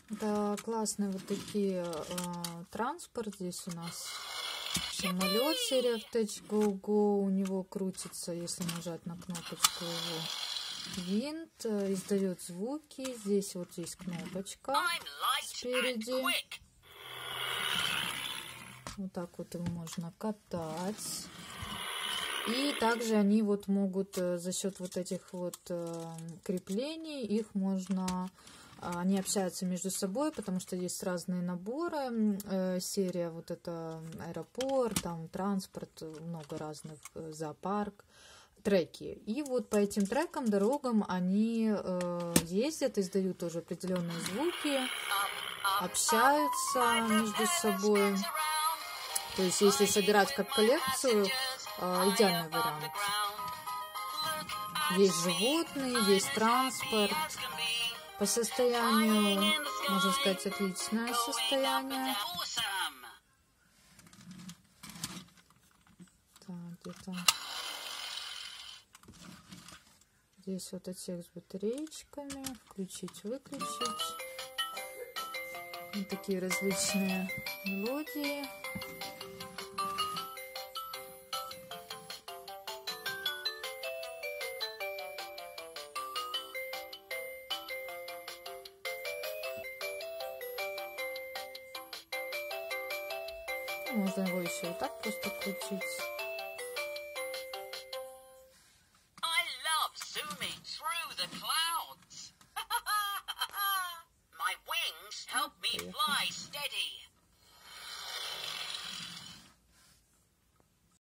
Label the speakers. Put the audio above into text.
Speaker 1: Да, классные вот такие транспорт здесь у нас. Самолет серия Touch Go Go, у него крутится, если нажать на кнопочку его. Винт издает звуки. Здесь вот есть кнопочка спереди. Вот так вот его можно катать. И также они вот могут за счет вот этих вот креплений, их можно... Они общаются между собой, потому что есть разные наборы. Серия вот это аэропорт, там транспорт, много разных, зоопарк, треки. И вот по этим трекам, дорогам они ездят, издают тоже определенные звуки, общаются между собой. То есть если собирать как коллекцию, идеальный вариант. Есть животные, есть транспорт. По состоянию, можно сказать, отличное состояние. Так, где-то здесь вот отсек с батареечками. Включить, выключить. Вот такие различные мелодии. Можно его еще и так просто крутить.